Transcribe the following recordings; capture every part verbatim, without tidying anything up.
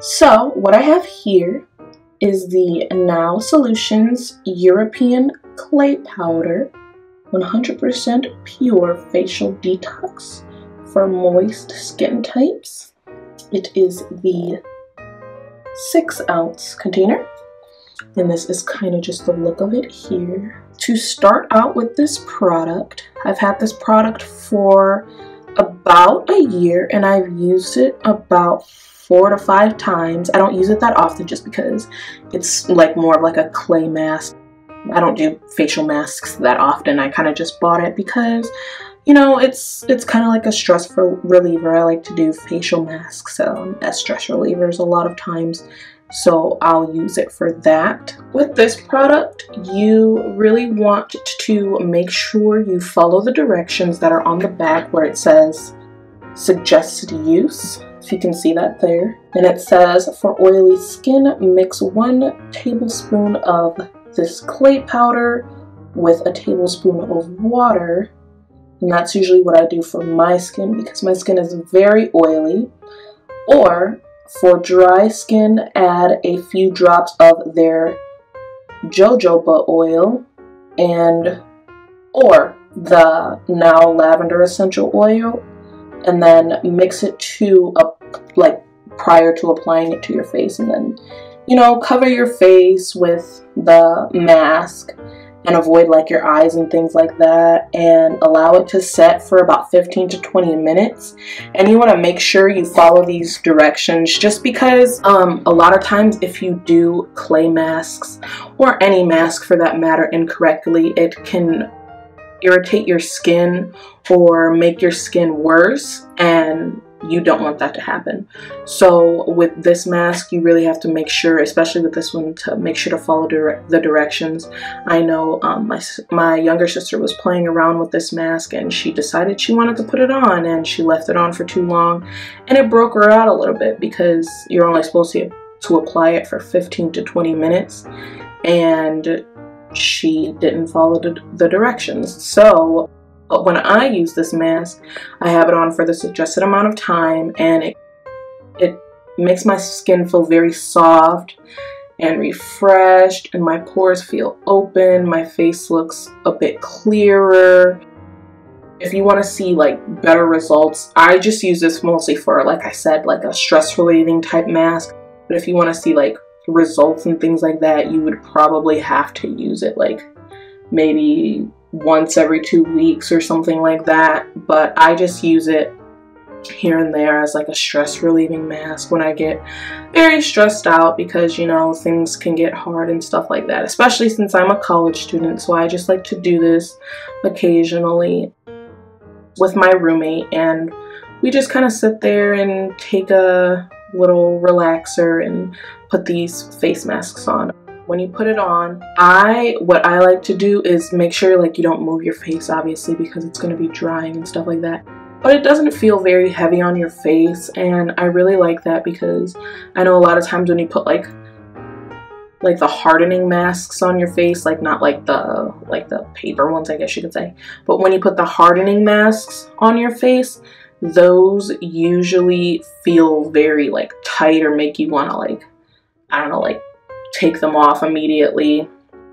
So what I have here is the Now Solutions European Clay Powder one hundred percent Pure Facial Detox for moist skin types. It is the six ounce container, and this is kind of just the look of it here. To start out with this product, I've had this product for about a year and I've used it about four to five times. I don't use it that often just because it's like more of like a clay mask. I don't do facial masks that often. I kind of just bought it because, you know, it's it's kind of like a stress reliever. I like to do facial masks um, as stress relievers a lot of times, so I'll use it for that. With this product, you really want to make sure you follow the directions that are on the back where it says suggested use. If you can see that there. And it says, for oily skin, mix one tablespoon of this clay powder with a tablespoon of water. And that's usually what I do for my skin because my skin is very oily. Or for dry skin, add a few drops of their jojoba oil and or the Now Lavender Essential Oil, and then mix it to a like prior to applying it to your face, and then, you know, cover your face with the mask and avoid like your eyes and things like that, and allow it to set for about fifteen to twenty minutes. And you want to make sure you follow these directions, just because um, a lot of times if you do clay masks or any mask for that matter incorrectly, it can irritate your skin or make your skin worse, and you don't want that to happen. So with this mask, you really have to make sure, especially with this one, to make sure to follow dire the directions. I know um, my, my younger sister was playing around with this mask and she decided she wanted to put it on, and she left it on for too long and it broke her out a little bit because you're only supposed to, to apply it for fifteen to twenty minutes, and she didn't follow the, the directions. So but when I use this mask, I have it on for the suggested amount of time, and it, it makes my skin feel very soft and refreshed, and my pores feel open. My face looks a bit clearer. If you want to see like better results, I just use this mostly for, like I said, like a stress relieving type mask. But if you want to see like results and things like that, you would probably have to use it like maybe once every two weeks or something like that. But I just use it here and there as like a stress relieving mask when I get very stressed out, because, you know, things can get hard and stuff like that, especially since I'm a college student. So I just like to do this occasionally with my roommate, and we just kind of sit there and take a little relaxer and put these face masks on. When you put it on, I what I like to do is make sure like you don't move your face, obviously, because it's going to be drying and stuff like that. But it doesn't feel very heavy on your face, and I really like that because I know a lot of times when you put like like the hardening masks on your face, like not like the like the paper ones, I guess you could say, but when you put the hardening masks on your face, those usually feel very like tight or make you want to like, I don't know, like take them off immediately.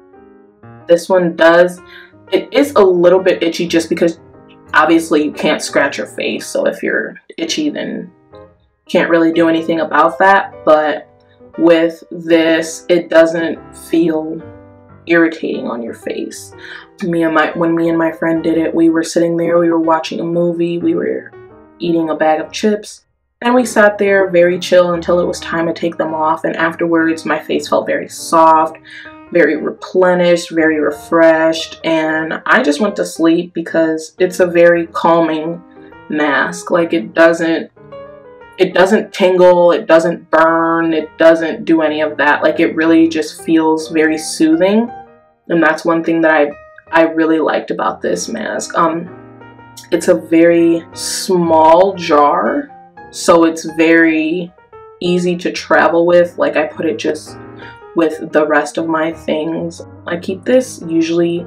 This one does, it is a little bit itchy just because obviously you can't scratch your face, so if you're itchy then you can't really do anything about that. But with this, it doesn't feel irritating on your face. Me and my when me and my friend did it, we were sitting there, we were watching a movie, we were eating a bag of chips, and we sat there very chill until it was time to take them off. And afterwards, my face felt very soft, very replenished, very refreshed, and I just went to sleep because it's a very calming mask. Like it doesn't, it doesn't tingle, it doesn't burn, it doesn't do any of that. Like it really just feels very soothing, and that's one thing that I I really liked about this mask. Um, it's a very small jar, so it's very easy to travel with. Like I put it just with the rest of my things. I keep this usually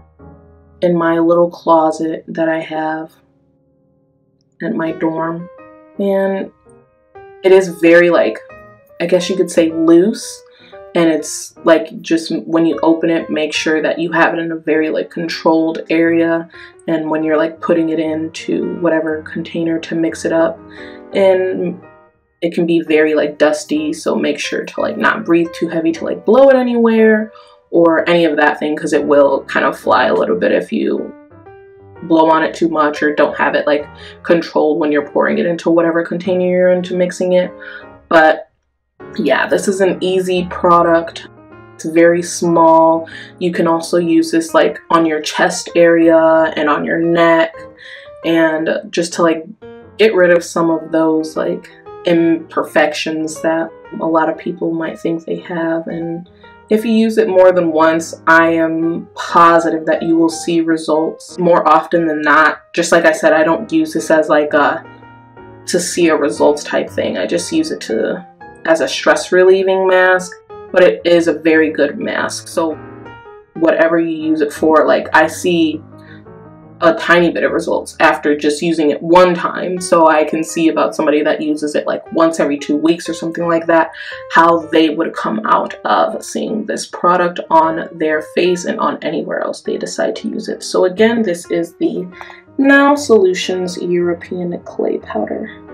in my little closet that I have at my dorm, and it is very like I guess you could say, loose. And it's like, just when you open it, make sure that you have it in a very like controlled area. And when you're like putting it into whatever container to mix it up, and it can be very like dusty, so make sure to like not breathe too heavy to like blow it anywhere or any of that thing, because it will kind of fly a little bit if you blow on it too much or don't have it like controlled when you're pouring it into whatever container you're into mixing it. But yeah, this is an easy product. It's very small. You can also use this like on your chest area and on your neck, and just to like get rid of some of those like imperfections that a lot of people might think they have. And if you use it more than once, I am positive that you will see results more often than not. Just like I said, I don't use this as like a to see a results type thing. I just use it to as a stress relieving mask, but it is a very good mask. So whatever you use it for, like I see a tiny bit of results after just using it one time. So I can see about somebody that uses it like once every two weeks or something like that, how they would come out of seeing this product on their face and on anywhere else they decide to use it. So again, this is the Now Solutions European Clay Powder.